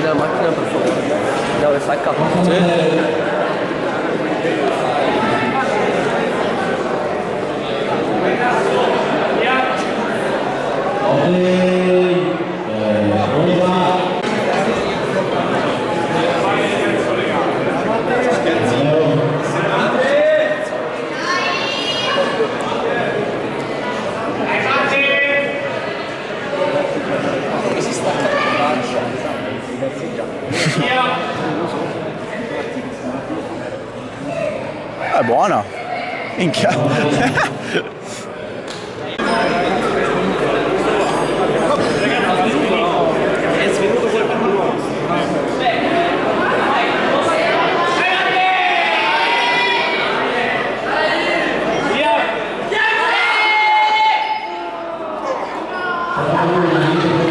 la macchina per favore. Dove sta il capo? È buona. Minchia. Via!